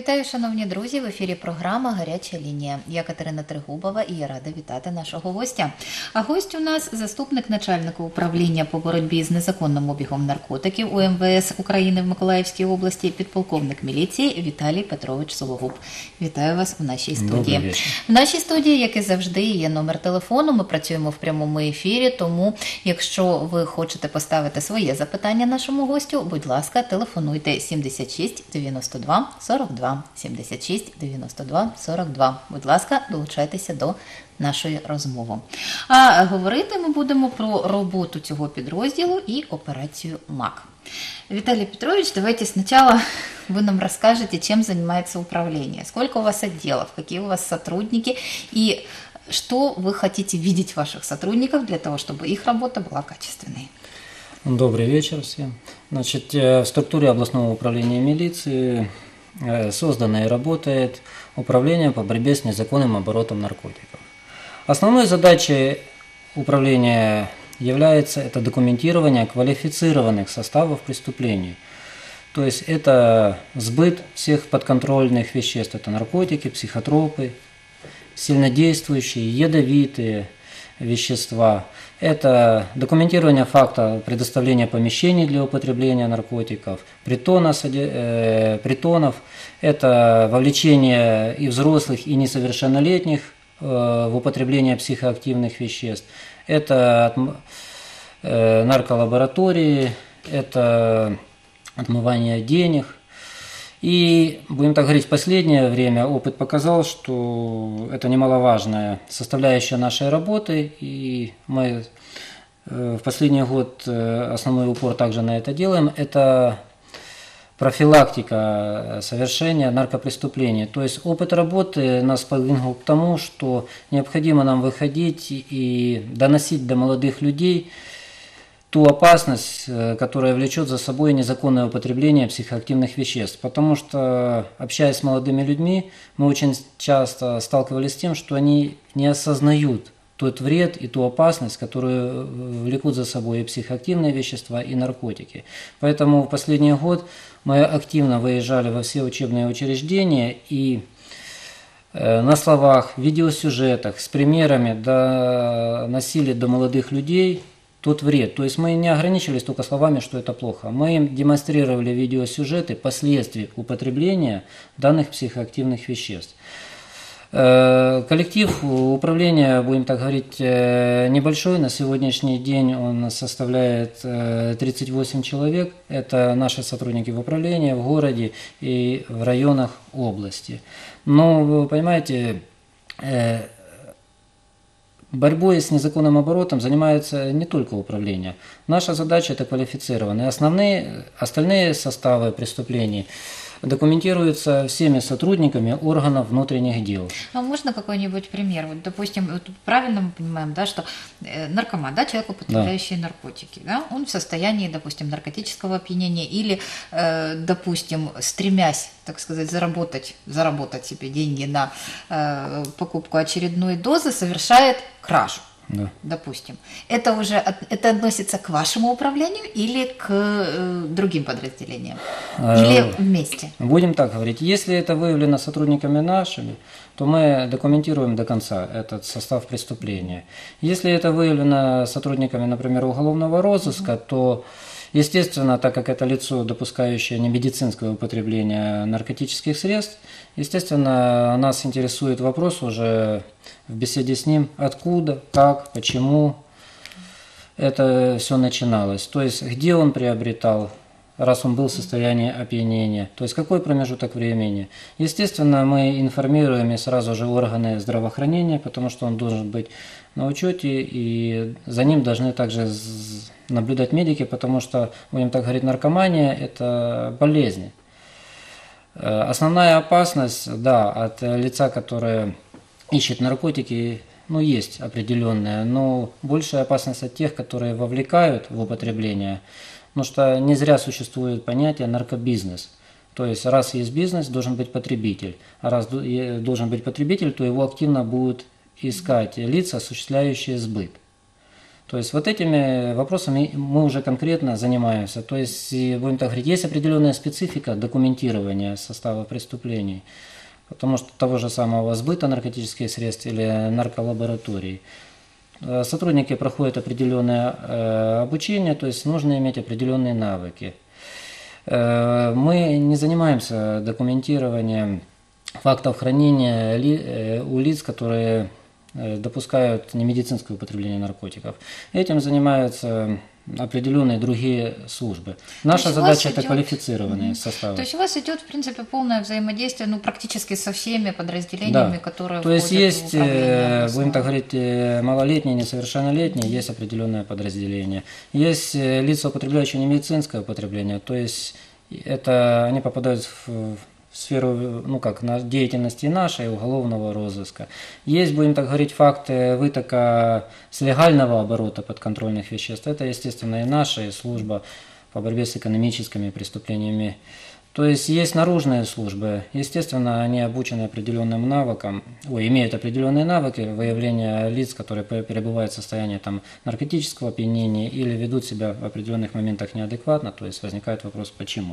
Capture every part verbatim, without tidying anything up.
Вітаю, шановні друзі, в ефірі програма «Гаряча лінія». Я Катерина Тригубова і я рада вітати нашого гостя. А гость у нас – заступник начальника управління по боротьбі з незаконним обігом наркотиків у Ем Ве Ес України в Миколаївській області, підполковник міліції Віталій Петрович Сологуб. Вітаю вас у нашій студії. В нашій студії, як і завжди, є номер телефону, ми працюємо в прямому ефірі, тому якщо ви хочете поставити своє запитання нашому гостю, будь ласка, телефонуйте сімдесят шість дев'яносто два сорок два, сімдесят шість дев'яносто два сорок два. Будь ласка, долучайтеся до нашої розмови. А говорити ми будемо про роботу цього підрозділу і операцію МАК. Виталий Петрович, давайте сначала вы нам расскажете, чем занимается управление. Сколько у вас отделов, какие у вас сотрудники и что вы хотите видеть в ваших сотрудниках для того, чтобы их работа была качественной. Добрый вечер всем. Значит, в структуре областного управления милиции создано и работает управление по борьбе с незаконным оборотом наркотиков. Основной задачей управления является это документирование квалифицированных составов преступлений. То есть это сбыт всех подконтрольных веществ, это наркотики, психотропы, сильнодействующие, ядовитые вещества. Это документирование факта предоставления помещений для употребления наркотиков, притона, э, притонов. Это вовлечение и взрослых, и несовершеннолетних э, в употребление психоактивных веществ. Это э, нарколаборатории, это отмывание денег. И, будем так говорить, в последнее время опыт показал, что это немаловажная составляющая нашей работы, и мы в последний год основной упор также на это делаем. Это профилактика совершения наркопреступлений. То есть опыт работы нас подвигнул к тому, что необходимо нам выходить и доносить до молодых людей ту опасность, которая влечет за собой незаконное употребление психоактивных веществ. Потому что, общаясь с молодыми людьми, мы очень часто сталкивались с тем, что они не осознают тот вред и ту опасность, которую влекут за собой и психоактивные вещества, и наркотики. Поэтому в последний год мы активно выезжали во все учебные учреждения и на словах, в видеосюжетах, с примерами доносили до молодых людей тот вред. То есть мы не ограничивались только словами, что это плохо. Мы им демонстрировали видеосюжеты последствий употребления данных психоактивных веществ. Коллектив управления, будем так говорить, небольшой. На сегодняшний день он составляет тридцать восемь человек. Это наши сотрудники в управлении, в городе и в районах области. Но, вы понимаете, борьбой с незаконным оборотом занимается не только управление. Наша задача – это квалифицированные. Основные, остальные составы преступлений документируются всеми сотрудниками органов внутренних дел. А можно какой-нибудь пример? Вот, допустим, вот правильно мы понимаем, да, что наркоман, да, человек, употребляющий да. наркотики, да, он в состоянии, допустим, наркотического опьянения или, э, допустим, стремясь, так сказать, заработать, заработать себе деньги на э, покупку очередной дозы, совершает кражу. Да. Допустим. Это уже это относится к вашему управлению или к э, другим подразделениям? Или вместе? Будем так говорить. Если это выявлено сотрудниками нашими, то мы документируем до конца этот состав преступления. Если это выявлено сотрудниками, например, уголовного розыска, угу. то, естественно, так как это лицо, допускающее немедицинское употребление наркотических средств, естественно, нас интересует вопрос уже в беседе с ним, откуда, как, почему это все начиналось. То есть, где он приобретал, раз он был в состоянии опьянения, то есть, какой промежуток времени. Естественно, мы информируем и сразу же органы здравоохранения, потому что он должен быть на учете, и за ним должны также наблюдать медики, потому что, будем так говорить, наркомания – это болезнь. Основная опасность, да, от лица, которое ищет наркотики, ну, есть определенная, но большая опасность от тех, которые вовлекают в употребление, потому что не зря существует понятие наркобизнес. То есть, раз есть бизнес, должен быть потребитель, а раз должен быть потребитель, то его активно будут искать лица, осуществляющие сбыт. То есть вот этими вопросами мы уже конкретно занимаемся. То есть, будем так говорить, есть определенная специфика документирования состава преступлений, потому что того же самого сбыта наркотических средств или нарколабораторий. Сотрудники проходят определенное э, обучение, то есть нужно иметь определенные навыки. Э, мы не занимаемся документированием фактов хранения ли, э, у лиц, которые э, допускают немедицинское употребление наркотиков. Этим занимаются определенные другие службы. Наша задача это идет... квалифицированные составы. То есть у вас идет, в принципе, полное взаимодействие, ну, практически со всеми подразделениями, да. которые То есть есть, в управление, будем так говорить, малолетние, несовершеннолетние, есть определенное подразделение. Есть лица, употребляющие немедицинское употребление, то есть это они попадают в в сферу, ну как, на деятельности нашей, уголовного розыска. Есть, будем так говорить, факты вытока с легального оборота подконтрольных веществ. Это, естественно, и наша, и служба по борьбе с экономическими преступлениями. То есть есть наружные службы, естественно, они обучены определенным навыкам, ой, имеют определенные навыки выявления лиц, которые перебывают в состоянии там, наркотического опьянения или ведут себя в определенных моментах неадекватно, то есть возникает вопрос, почему.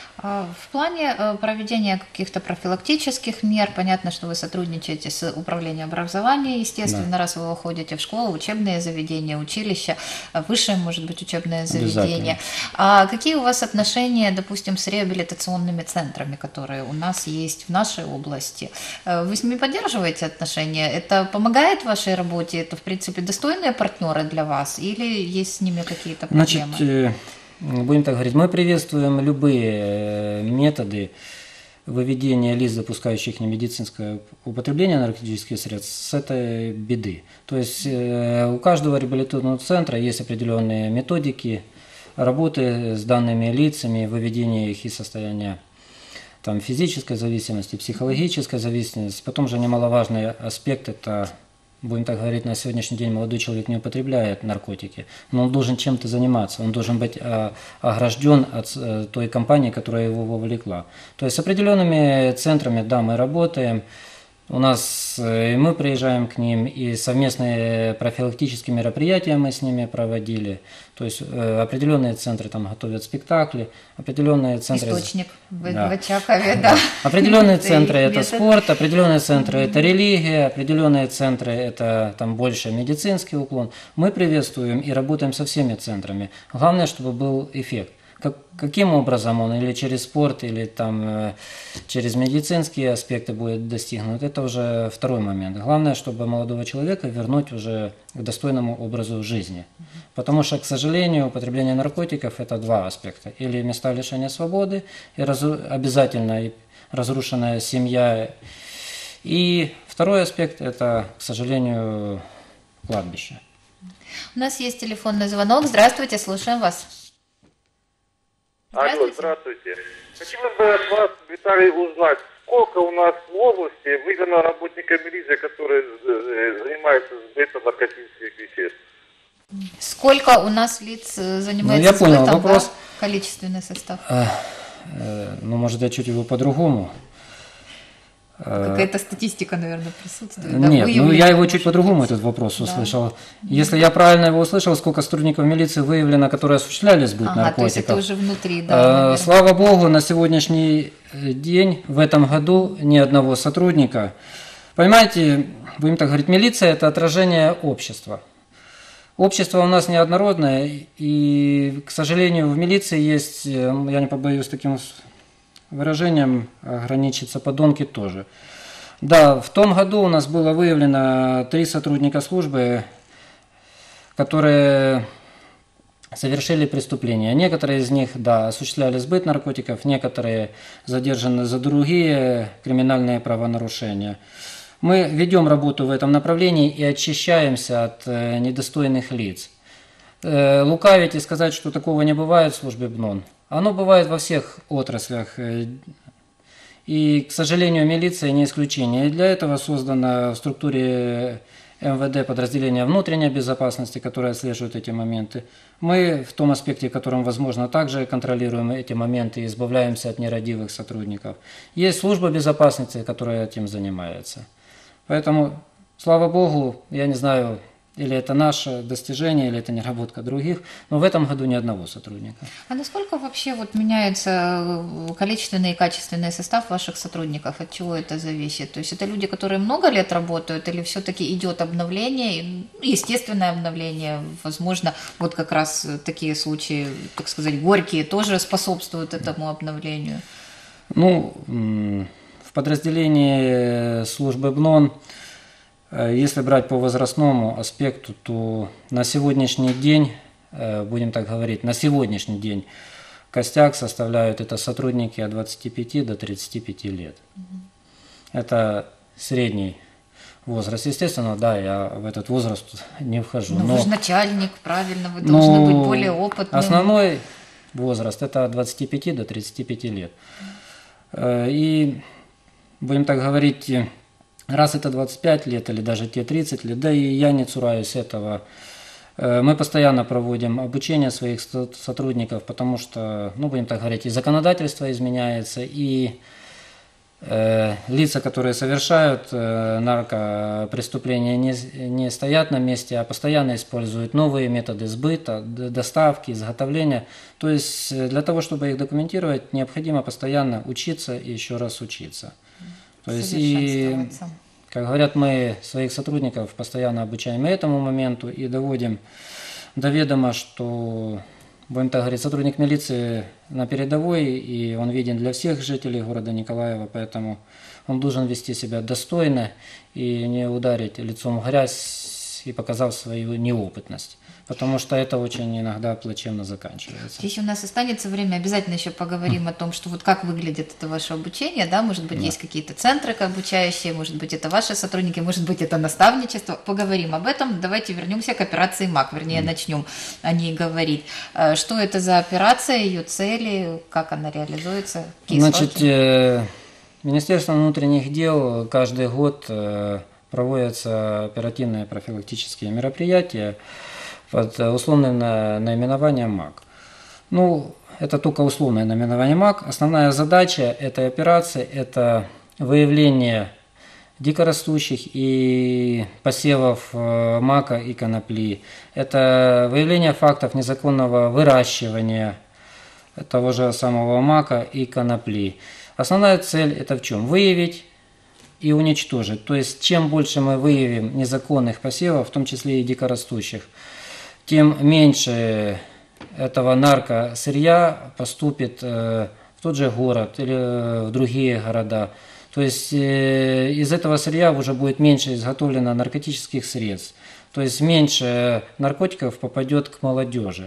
В плане проведения каких-то профилактических мер, понятно, что вы сотрудничаете с управлением образования, естественно, да. Раз вы уходите в школу, учебные заведения, училища, высшее, может быть, учебное заведение. А какие у вас отношения, допустим, с реабилитационными центрами, которые у нас есть в нашей области? Вы с ними поддерживаете отношения? Это помогает вашей работе? Это, в принципе, достойные партнеры для вас? Или есть с ними какие-то проблемы? Значит, будем так говорить, мы приветствуем любые методы выведения лиц, допускающих немедицинское употребление наркотических средств, с этой беды. То есть у каждого реабилитационного центра есть определенные методики работы с данными лицами, выведения их из состояния там, физической зависимости, психологической зависимости. Потом же немаловажный аспект – это, будем так говорить, на сегодняшний день молодой человек не употребляет наркотики, но он должен чем-то заниматься, он должен быть огражден от той компании, которая его вовлекла. То есть с определенными центрами, да, мы работаем, у нас и мы приезжаем к ним, и совместные профилактические мероприятия мы с ними проводили. То есть э, определенные центры там готовят спектакли, определенные центры... Источник в, да. в Очакове, да. Определенные центры это спорт, определенные центры это религия, определенные центры это там больше медицинский уклон. Мы приветствуем и работаем со всеми центрами. Главное, чтобы был эффект. Как, каким образом он, или через спорт, или там, э, через медицинские аспекты будет достигнут, это уже второй момент. Главное, чтобы молодого человека вернуть уже к достойному образу жизни. Потому что, к сожалению, употребление наркотиков – это два аспекта. Или места лишения свободы, и разру... обязательно разрушенная семья. И второй аспект – это, к сожалению, кладбище. У нас есть телефонный звонок. Здравствуйте, слушаем вас. Алло, здравствуйте. Хотелось бы от вас, Виталий, узнать, сколько у нас в области выдано работникам милиции, которые занимаются сбытом наркотических веществ? Сколько у нас лиц занимается ну, я сбытом, понял, вопрос... да? Количественный состав? А, э, ну, может, я чуть его по-другому. Какая-то статистика, наверное, присутствует. Нет, да? ну я его чуть по-другому этот вопрос да. услышал. Если я правильно его услышал, сколько сотрудников милиции выявлено, которые осуществляли сбыт ага, наркотиков. То есть это уже внутри, да. А, слава богу, на сегодняшний день, в этом году, ни одного сотрудника. Понимаете, будем так говорить, милиция – это отражение общества. Общество у нас неоднородное, и, к сожалению, в милиции есть, я не побоюсь таким выражением, ограничиться подонки тоже. Да, в том году у нас было выявлено три сотрудника службы, которые совершили преступления. Некоторые из них, да, осуществляли сбыт наркотиков, некоторые задержаны за другие криминальные правонарушения. Мы ведем работу в этом направлении и очищаемся от э, недостойных лиц. Э, лукавить и сказать, что такого не бывает в службе БНОН. Оно бывает во всех отраслях. Э, и, к сожалению, милиция не исключение. И для этого создано в структуре эм вэ дэ подразделение внутренней безопасности, которое отслеживает эти моменты. Мы в том аспекте, в котором возможно, также контролируем эти моменты и избавляемся от нерадивых сотрудников. Есть служба безопасности, которая этим занимается. Поэтому, слава богу, я не знаю, или это наше достижение, или это неработка других, но в этом году ни одного сотрудника. А насколько вообще вот меняется э, количественный и качественный состав ваших сотрудников? От чего это зависит? То есть это люди, которые много лет работают, или все-таки идет обновление, и, ну, естественное обновление? Возможно, вот как раз такие случаи, так сказать, горькие, тоже способствуют этому обновлению. Ну, м, в подразделении службы БНОН, э, если брать по возрастному аспекту, то на сегодняшний день, э, будем так говорить, на сегодняшний день костяк составляют это сотрудники от двадцати пяти до тридцати пяти лет. Это средний возраст. Естественно, да, я в этот возраст не вхожу. Ну, но, вы же начальник, правильно, вы но должны быть более опытным. Основной возраст это от двадцати пяти до тридцати пяти лет. Э, И, будем так говорить, раз это двадцать пять лет или даже те тридцать лет, да и я не цураюсь этого, э, мы постоянно проводим обучение своих со- сотрудников, потому что, ну, будем так говорить, и законодательство изменяется, и э, лица, которые совершают э, наркопреступления, не, с- не стоят на месте, а постоянно используют новые методы сбыта, д- доставки, изготовления. То есть э, для того, чтобы их документировать, необходимо постоянно учиться и еще раз учиться. То есть и, Совершенствоваться. как говорят, мы своих сотрудников постоянно обучаем и этому моменту и доводим до ведома, что, будем так говорить, сотрудник милиции на передовой, и он виден для всех жителей города Николаева, поэтому он должен вести себя достойно и не ударить лицом в грязь и показав свою неопытность, потому что это очень иногда плачевно заканчивается. Если у нас останется время, обязательно еще поговорим о том, что вот как выглядит это ваше обучение, да, может быть, Да. есть какие-то центры обучающие, может быть, это ваши сотрудники, может быть, это наставничество. Поговорим об этом. Давайте вернемся к операции МАК, вернее, начнем о ней говорить. Э, Что это за операция, ее цели, как она реализуется, какие Значит, сроки? э, Министерство внутренних дел каждый год э, проводятся оперативные профилактические мероприятия под э, условным на- наименованием МАК. Ну, это только условное наименование МАК. Основная задача этой операции – это выявление дикорастущих и посевов э, мака и конопли. Это выявление фактов незаконного выращивания того же самого мака и конопли. Основная цель это в чем? Выявить и уничтожить. То есть, чем больше мы выявим незаконных посевов, в том числе и дикорастущих, тем меньше этого наркосырья поступит э, в тот же город или э, в другие города. То есть э, из этого сырья уже будет меньше изготовлено наркотических средств. То есть меньше наркотиков попадет к молодежи.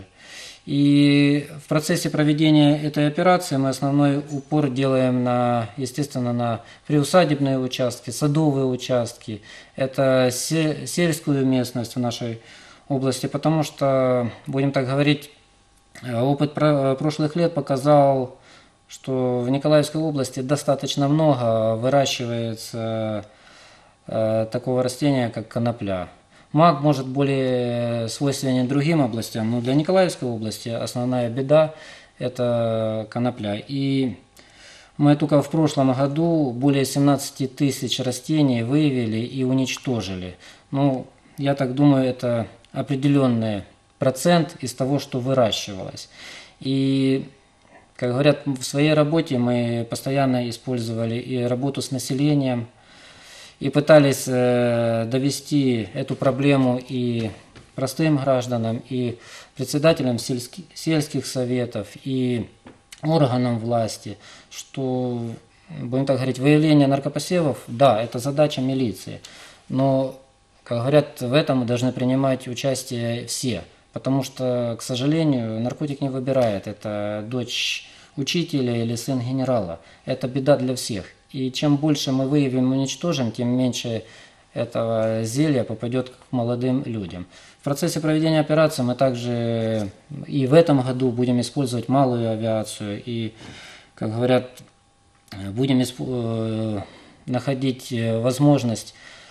И в процессе проведения этой операции мы основной упор делаем на, естественно, на приусадебные участки, садовые участки. Это се- сельскую местность в нашей области, потому что, будем так говорить, э, опыт про- прошлых лет показал, что в Николаевской области достаточно много выращивается э, такого растения, как конопля. Мак может более свойственен другим областям, но для Николаевской области основная беда – это конопля. И мы только в прошлом году более семнадцати тысяч растений выявили и уничтожили. Ну, я так думаю, это определенный процент из того, что выращивалось. И, как говорят, в своей работе мы постоянно использовали и работу с населением, и пытались э, довести эту проблему и простым гражданам, и председателям сельски, сельских советов, и органам власти, что, будем так говорить, выявление наркопосевов, да, это задача милиции, но, как говорят, в этом должны принимать участие все, потому что, к сожалению, наркотик не выбирает, это дочь учителя или сын генерала, это беда для всех. И чем больше мы выявим и уничтожим, тем меньше этого зелья попадет к молодым людям. В процессе проведения операции мы также и в этом году будем использовать малую авиацию и, как говорят, будем исп- находить возможность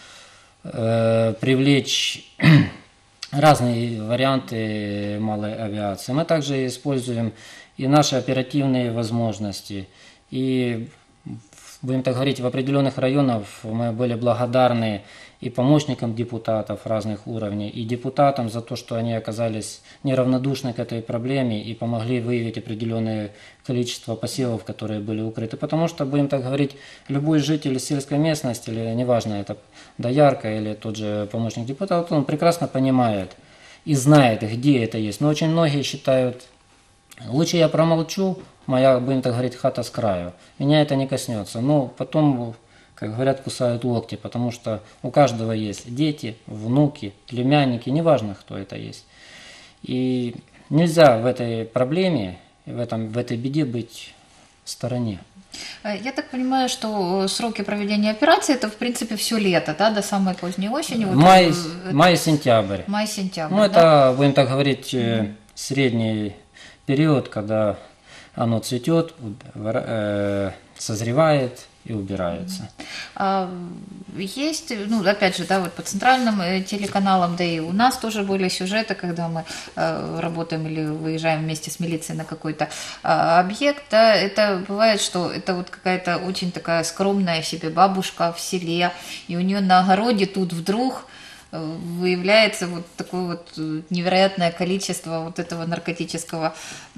э, привлечь разные варианты малой авиации. Мы также используем и наши оперативные возможности. И, будем так говорить, в определенных районах мы были благодарны и помощникам депутатов разных уровней, и депутатам за то, что они оказались неравнодушны к этой проблеме и помогли выявить определенное количество посевов, которые были укрыты. Потому что, будем так говорить, любой житель сельской местности, или неважно, это доярка или тот же помощник депутата, он прекрасно понимает и знает, где это есть. Но очень многие считают, лучше я промолчу, моя, будем так говорить, хата с краю, меня это не коснется. Но потом, как говорят, кусают локти, потому что у каждого есть дети, внуки, племянники, неважно, кто это есть. И нельзя в этой проблеме, в, этом, в этой беде быть в стороне. Я так понимаю, что сроки проведения операции это, в принципе, все лето, да, до самой поздней осени. Вот Май, это, май-сентябрь. Май-сентябрь. Ну, да? это, будем так говорить, mm-hmm. средний период, когда оно цветет, э, созревает и убирается. А, есть, ну, опять же, да, вот по центральным телеканалам, да и у нас тоже были сюжеты, когда мы э, работаем или выезжаем вместе с милицией на какой-то э, объект, да, это бывает, что это вот какая-то очень такая скромная себе бабушка в селе, и у нее на огороде тут вдруг выявляется вот такое вот невероятное количество вот этого наркотического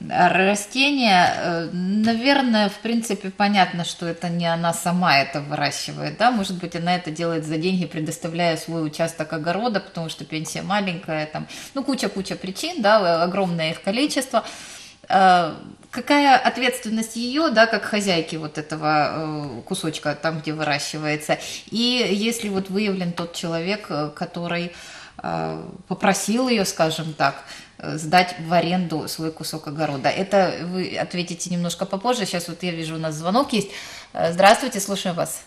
растения. Наверное, в принципе, понятно, что это не она сама это выращивает, да, может быть, она это делает за деньги, предоставляя свой участок огорода, потому что пенсия маленькая, там, ну, куча-куча причин, да, огромное их количество. Какая ответственность ее, да, как хозяйки вот этого кусочка, там, где выращивается, и если вот выявлен тот человек, который попросил ее, скажем так, сдать в аренду свой кусок огорода. Это вы ответите немножко попозже, сейчас вот я вижу, у нас звонок есть. Здравствуйте, слушаю вас.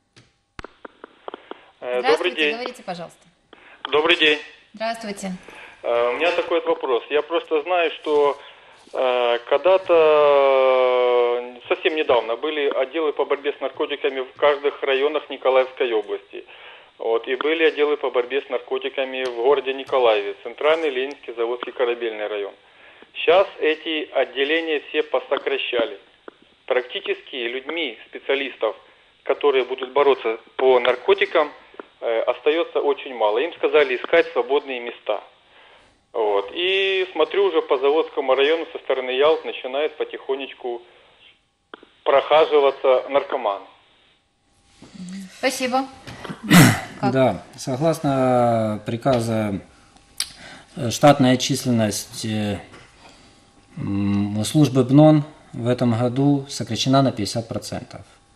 Здравствуйте, Добрый день. Говорите, пожалуйста. Добрый день. Здравствуйте. У меня такой вот вопрос. Я просто знаю, что когда-то, совсем недавно, были отделы по борьбе с наркотиками в каждых районах Николаевской области. Вот, и были отделы по борьбе с наркотиками в городе Николаеве, Центральный, Ленинский, Заводский, Корабельный район. Сейчас эти отделения все посокращали. Практически людьми, специалистов, которые будут бороться по наркотикам, остается очень мало. Им сказали искать свободные места. Вот. И смотрю, уже по Заводскому району со стороны Ялт начинает потихонечку прохаживаться наркоман. Спасибо. Как? Да, согласно приказа, штатная численность службы БНОН в этом году сокращена на пятьдесят процентов.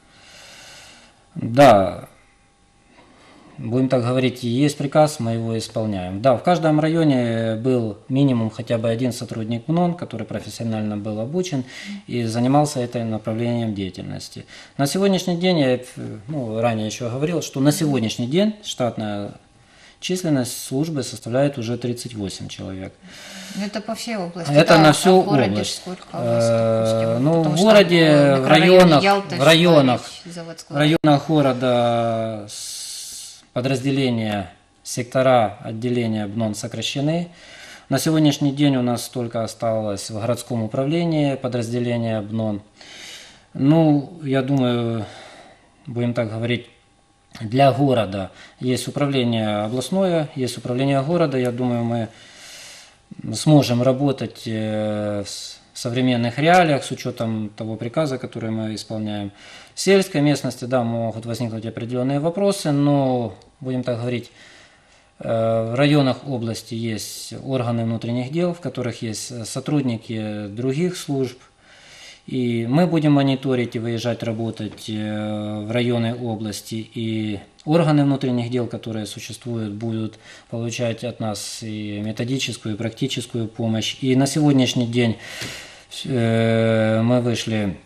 Да, будем так говорить, есть приказ, мы его исполняем. Да, в каждом районе был минимум хотя бы один сотрудник БНОН, который профессионально был обучен и занимался этим направлением деятельности. На сегодняшний день, я ну, ранее еще говорил, что на сегодняшний день штатная численность службы составляет уже тридцать восемь человек. Это по всей области. Это да, на всю а в городе область. Сколько у вас, допустим? Ну, Потому в что городе, там, в районах, Ялта, в районах, Заводской. в районах города подразделения, сектора отделения БНОН сокращены. На сегодняшний день у нас только осталось в городском управлении подразделение БНОН. Ну, я думаю, будем так говорить, для города есть управление областное, есть управление города. Я думаю, мы сможем работать в современных реалиях с учетом того приказа, который мы исполняем. В сельской местности, да, могут возникнуть определенные вопросы, но, будем так говорить, в районах области есть органы внутренних дел, в которых есть сотрудники других служб. И мы будем мониторить и выезжать работать в районы области, и органы внутренних дел, которые существуют, будут получать от нас и методическую, и практическую помощь. И на сегодняшний день мы вышли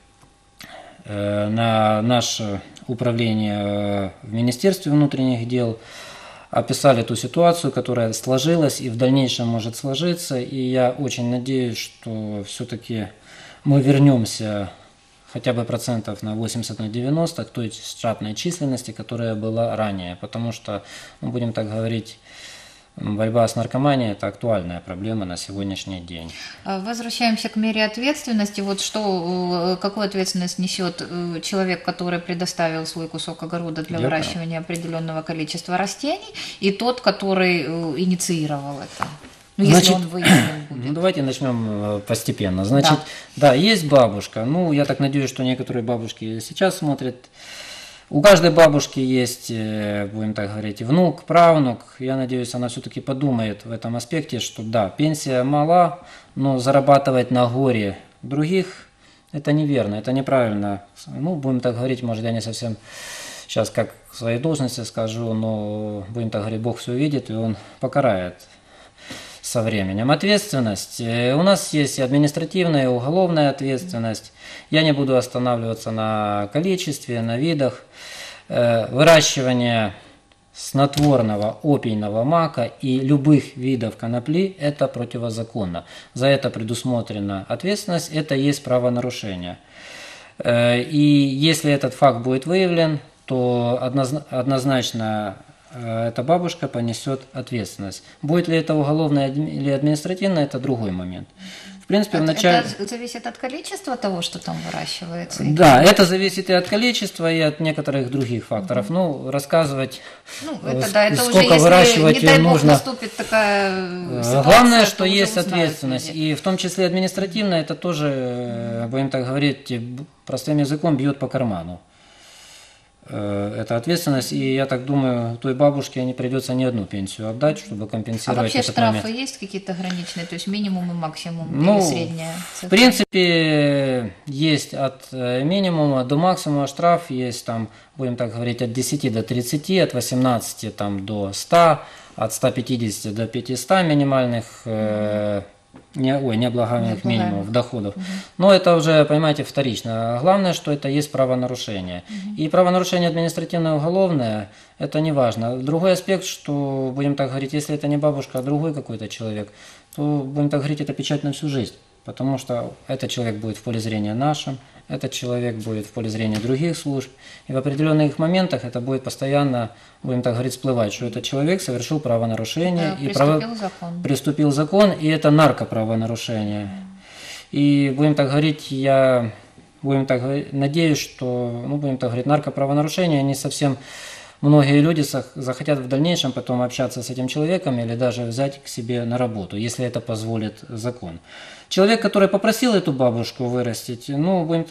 на наше управление в Министерстве внутренних дел, описали ту ситуацию, которая сложилась и в дальнейшем может сложиться. И я очень надеюсь, что все-таки мы вернемся хотя бы процентов на восемьдесят на девяносто к той штатной численности, которая была ранее. Потому что, ну, будем так говорить, борьба с наркоманией – это актуальная проблема на сегодняшний день. А, Возвращаемся к мере ответственности. Вот что, э, какую ответственность несет э, человек, который предоставил свой кусок огорода для Я выращивания определенного количества растений, и тот, который э, инициировал это? Ну, если Значит, он выявлен Ну, будет. давайте начнем э, постепенно. Значит, да. есть бабушка. Ну, я так надеюсь, что некоторые бабушки сейчас смотрят. У каждой бабушки есть, э, будем так говорить, внук, правнук. Я надеюсь, она все-таки подумает в этом аспекте, что да, пенсия мала, но зарабатывать на горе других – это неверно, это неправильно. Ну, будем так говорить, может, я не совсем сейчас как в своей должности скажу, но, будем так говорить, Бог все увидит, и Он покарает со временем. Ответственность. Э, У нас есть и административная, и уголовная ответственность. Я не буду останавливаться на количестве, на видах. Э, Выращивание снотворного опийного мака и любых видов конопли – это противозаконно. За это предусмотрена ответственность, это есть правонарушение. Э, И если этот факт будет выявлен, то однозна- однозначно э, эта бабушка понесет ответственность. Будет ли это уголовное адми- или административное, это другой момент. В принципе, в Это- начале... Это зависит от количества того, что там выращивается? Да, это зависит и от количества, и от некоторых других факторов. Ну, рассказывать, Ну, э, это да, это уже сколько если, выращивать не дай бог, нужно. наступит такая Э, ситуация, Главное, то что уже есть узнают ответственность. люди. И в том числе административная, это тоже, э, будем так говорить, б- простым языком бьет по карману. Э, Это ответственность, и я так думаю, той бабушке не придется ни одну пенсию отдать, чтобы А компенсировать вообще этот штрафы момент. есть какие-то граничные, то есть минимум и максимум, Ну, или средняя В цифра? принципе, есть от э, минимума до максимума штраф, есть там, будем так говорить, от десяти до тридцати, от восемнадцати там, до ста, от ста пятидесяти до пятисот минимальных, э, не, ой, необлагаемых Необлагаемых. минимумов доходов. Но это уже, понимаете, вторично. Главное, что это есть правонарушение. И правонарушение административное, уголовное, это не важно. Другой аспект, что, будем так говорить, если это не бабушка, а другой какой-то человек, то, будем так говорить, это печать на всю жизнь. Потому что этот человек будет в поле зрения нашим, этот человек будет в поле зрения других служб. И в определенных моментах это будет постоянно, будем так говорить, всплывать, что этот человек совершил правонарушение. Да, и приступил право- закон. Приступил закон, и это наркоправонарушение. И будем так говорить, я будем так говорить, надеюсь, что, ну, будем так говорить, наркоправонарушения не совсем многие люди сах- захотят в дальнейшем потом общаться с этим человеком или даже взять к себе на работу, если это позволит закон. Человек, который попросил эту бабушку вырастить, ну, будем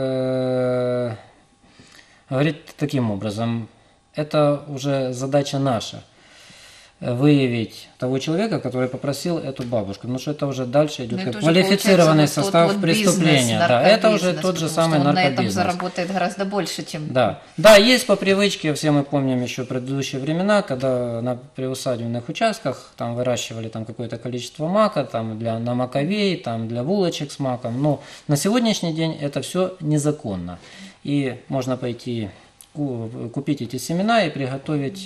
э, говорить таким образом, это уже задача наша. Выявить того человека, который попросил эту бабушку. Потому что это уже дальше идет Ну, как это уже квалифицированный получается вот состав тот вот преступления. бизнес, Да, это уже наркобизнес, тот же потому самый что он на этом наркобизнес. заработает гораздо больше, чем... Да. Да, есть по привычке, все мы помним еще предыдущие времена, когда на приусадебных участках там выращивали там какое-то количество мака, там для на маковей, там для булочек с маком. Но на сегодняшний день это все незаконно. И можно пойти ку- купить эти семена и приготовить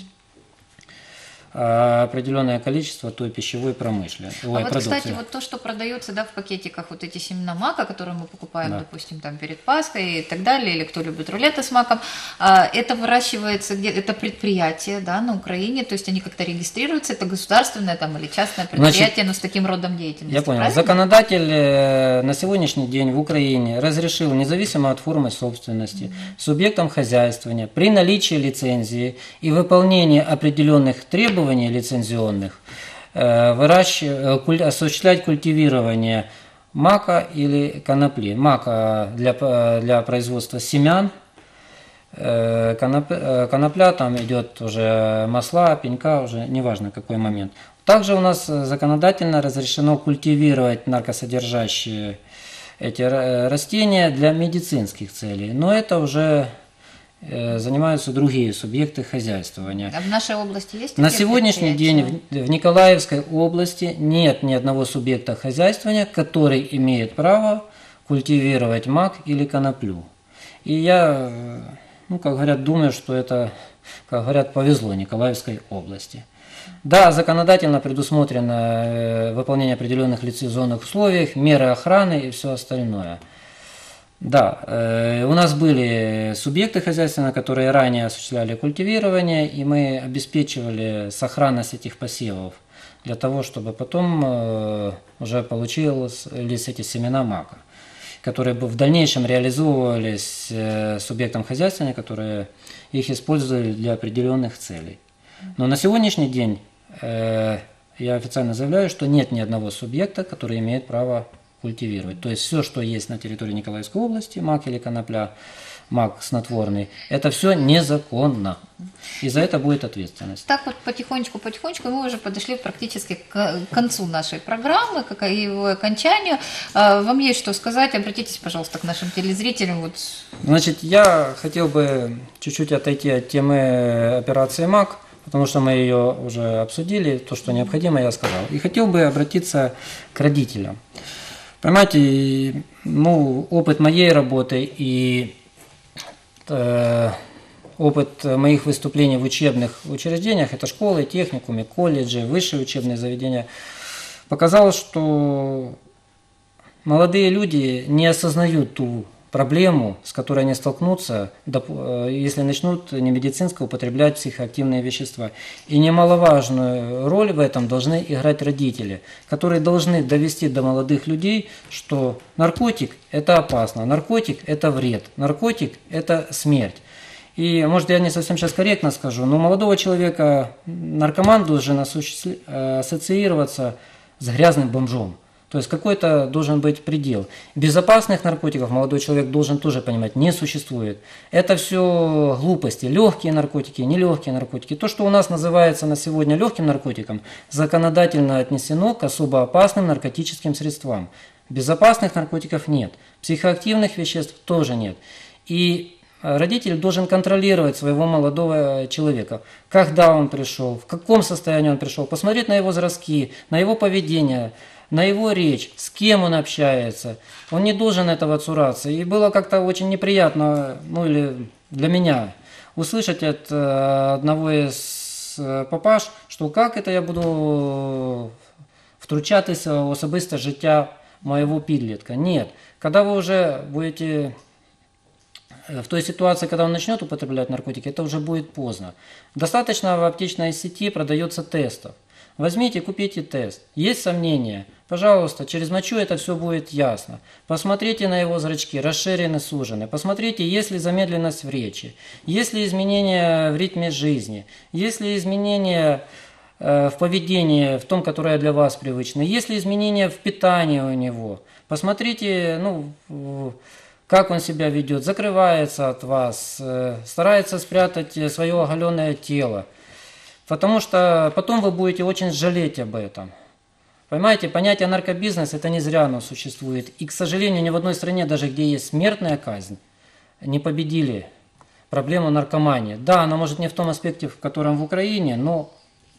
а, определенное количество той пищевой промышленности, А ой, вот, продукции. кстати, вот то, что продается, да, в пакетиках, вот эти семена мака, которые мы покупаем, Да. допустим, там перед Пасхой и так далее, или кто любит рулеты с маком, а, это выращивается где это предприятие, да, на Украине, то есть они как-то регистрируются, это государственное там или частное предприятие, Значит, но с таким родом деятельности. Я понял. правильно? Законодатель э, на сегодняшний день в Украине разрешил, независимо от формы собственности, субъектам хозяйствования при наличии лицензии и выполнении определенных требований лицензионных э, выращив- э, куль- осуществлять культивирование мака или конопли. Мака для, п- для производства семян, Э, коноп- э, конопля, там идет уже масла, пенька, уже неважно какой момент. Также у нас э, законодательно разрешено культивировать наркосодержащие эти ра- растения для медицинских целей, но это уже э, занимаются другие субъекты хозяйствования. А в нашей области есть На такие сегодняшний день предприятия? в в Николаевской области нет ни одного субъекта хозяйствования, который имеет право культивировать мак или коноплю. И я, э, ну, как говорят, думаю, что это, как говорят, повезло Николаевской области. Да, законодательно предусмотрено э, выполнение определенных лицензионных условий, меры охраны и все остальное. Да, э, у нас были субъекты хозяйственные, которые ранее осуществляли культивирование, и мы обеспечивали сохранность этих посевов для того, чтобы потом э, уже получились эти семена мака, которые бы в дальнейшем реализовывались э, субъектом хозяйствования, которые их использовали для определенных целей. Но на сегодняшний день э, я официально заявляю, что нет ни одного субъекта, который имеет право культивировать. То есть все, что есть на территории Николаевской области, мак или конопля, мак снотворный, это все незаконно. И за это будет ответственность. Так вот потихонечку-потихонечку мы уже подошли практически к концу нашей программы, к его окончанию. Вам есть что сказать? Обратитесь, пожалуйста, к нашим телезрителям. Вот. Значит, я хотел бы чуть-чуть отойти от темы операции МАК, потому что мы ее уже обсудили, то, что необходимо, я сказал. И хотел бы обратиться к родителям. Понимаете, ну, опыт моей работы и э, опыт моих выступлений в учебных учреждениях, это школы, техникумы, колледжи, высшие учебные заведения, показал, что молодые люди не осознают ту проблему, с которой они столкнутся, если начнут немедицински употреблять психоактивные вещества. И немаловажную роль в этом должны играть родители, которые должны довести до молодых людей, что наркотик – это опасно, наркотик – это вред, наркотик – это смерть. И, может, я не совсем сейчас корректно скажу, но у молодого человека наркоман должен ассоциироваться с грязным бомжом. То есть какой-то должен быть предел. Безопасных наркотиков молодой человек должен тоже понимать, не существует. Это все глупости. Легкие наркотики, нелегкие наркотики. То, что у нас называется на сегодня легким наркотиком, законодательно отнесено к особо опасным наркотическим средствам. Безопасных наркотиков нет. Психоактивных веществ тоже нет. И родитель должен контролировать своего молодого человека. Когда он пришел, в каком состоянии он пришел. Посмотреть на его зрачки, на его поведение, на его речь, с кем он общается. Он не должен этого цураться. И было как-то очень неприятно, ну или для меня, услышать от одного из папаш, що як це я буду втручатися в особисте життя моего підлітка. Нет. Когда вы уже будете в той ситуации, когда он начнет употреблять наркотики, это уже будет поздно. Достаточно в аптечной сети продается тестов. Возьмите, купите тест. Есть сомнения? Пожалуйста, через мочу это все будет ясно. Посмотрите на его зрачки, расширены, сужены. Посмотрите, есть ли замедленность в речи, есть ли изменения в ритме жизни, есть ли изменения э, в поведении, в том, которое для вас привычно, есть ли изменения в питании у него. Посмотрите, ну, как он себя ведет, закрывается от вас, э, старается спрятать свое оголенное тело. Потому что потом вы будете очень жалеть об этом. Понимаете, понятие наркобизнес, это не зря оно существует. И, к сожалению, ни в одной стране, даже где есть смертная казнь, не победили проблему наркомании. Да, она может не в том аспекте, в котором в Украине, но...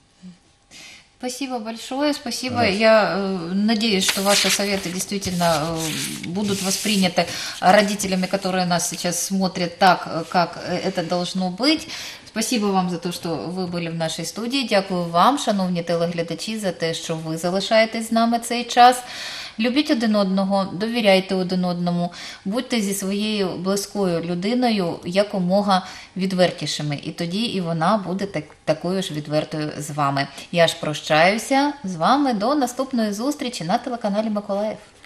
Спасибо большое, спасибо. Я э, надеюсь, что ваши советы действительно э, будут восприняты родителями, которые нас сейчас смотрят так, как это должно быть. Спасибо вам за те, що ви були в нашій студії. Дякую вам, шановні телеглядачі, за те, що ви залишаєтесь з нами цей час. Любіть один одного, довіряйте один одному, будьте зі своєю близькою людиною якомога відвертішими. І тоді і вона буде так, такою ж відвертою з вами. Я ж прощаюся з вами до наступної зустрічі на телеканалі Миколаїв.